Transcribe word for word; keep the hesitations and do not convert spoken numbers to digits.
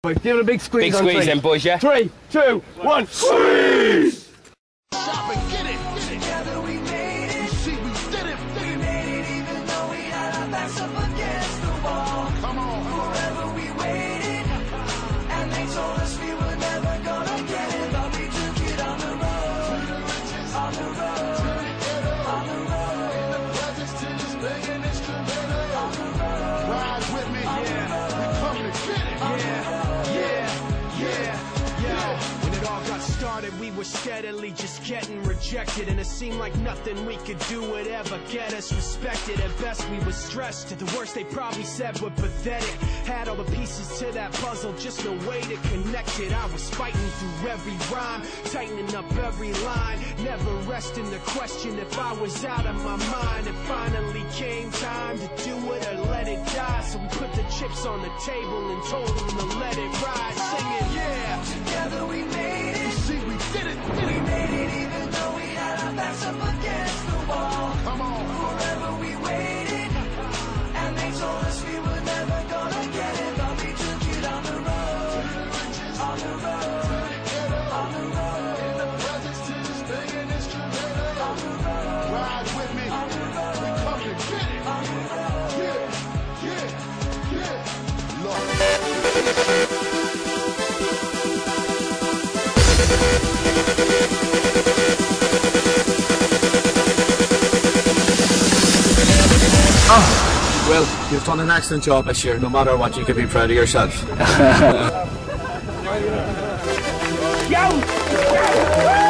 Give it a big squeeze. Big squeeze then, boys, yeah? Three, two, one, squeeze! Stop and get it, get it. Together we made it. You see, we did it, did it. We made it even though we had our backs up against the wall. Come on, forever we waited, and they told us we were never gonna get it, but we took it on the road, on the road, on the road. In the presence to this banging instrumental. On the road, ride with me, yeah. We coming to get it, yeah. When it all got started, we were steadily just getting rejected, and it seemed like nothing we could do would ever get us respected. At best we were stressed, at the worst they probably said we're pathetic. Had all the pieces to that puzzle, just no way to connect it. I was fighting through every rhyme, tightening up every line, never resting the question if I was out of my mind. It finally came time to do it or let it die, so we put the chips on the table and told them to let it ride, singing, yeah. Together we made it. You see, we did it, did it. We made it even though we had our backs up against the wall. Come on. Forever we waited, and they told us we were never gonna get it, but we took it on the road, on the road, on the road. In the presence to this banging instrumental. On the road, ride with me. On the road, we come to get it. On the road, yeah, yeah, yeah. Lord. Oh, well, you've done an excellent job this year. No matter what, you can be proud of yourself. Yo!